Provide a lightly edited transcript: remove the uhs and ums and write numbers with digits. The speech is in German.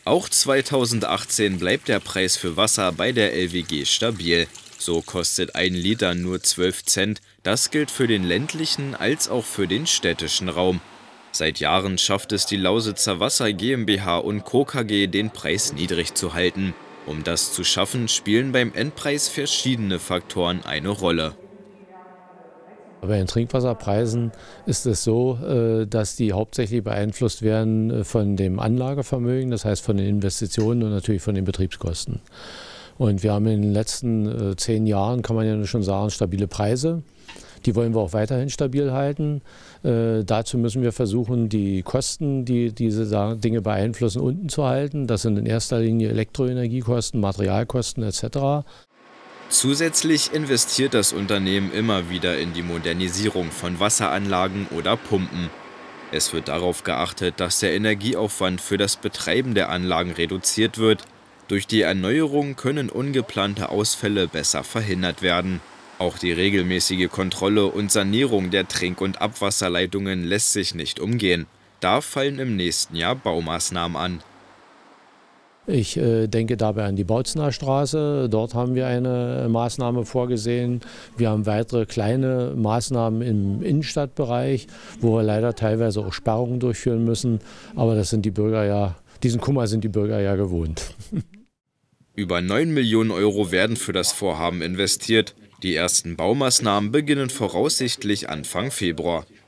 Auch 2018 bleibt der Preis für Wasser bei der LWG stabil. So kostet ein Liter nur 12 Cent. Das gilt für den ländlichen als auch für den städtischen Raum. Seit Jahren schafft es die Lausitzer Wasser GmbH und Co. KG, den Preis niedrig zu halten. Um das zu schaffen, spielen beim Endpreis verschiedene Faktoren eine Rolle. Bei den Trinkwasserpreisen ist es so, dass die hauptsächlich beeinflusst werden von dem Anlagevermögen, das heißt von den Investitionen und natürlich von den Betriebskosten. Und wir haben in den letzten 10 Jahren, kann man ja schon sagen, stabile Preise. Die wollen wir auch weiterhin stabil halten. Dazu müssen wir versuchen, die Kosten, die diese Dinge beeinflussen, unten zu halten. Das sind in erster Linie Elektroenergiekosten, Materialkosten etc. Zusätzlich investiert das Unternehmen immer wieder in die Modernisierung von Wasseranlagen oder Pumpen. Es wird darauf geachtet, dass der Energieaufwand für das Betreiben der Anlagen reduziert wird. Durch die Erneuerung können ungeplante Ausfälle besser verhindert werden. Auch die regelmäßige Kontrolle und Sanierung der Trink- und Abwasserleitungen lässt sich nicht umgehen. Da fallen im nächsten Jahr Baumaßnahmen an. Ich denke dabei an die Bautzener Straße. Dort haben wir eine Maßnahme vorgesehen. Wir haben weitere kleine Maßnahmen im Innenstadtbereich, wo wir leider teilweise auch Sperrungen durchführen müssen. Aber das sind die Bürger ja, diesen Kummer sind die Bürger ja gewohnt. Über 9 Millionen Euro werden für das Vorhaben investiert. Die ersten Baumaßnahmen beginnen voraussichtlich Anfang Februar.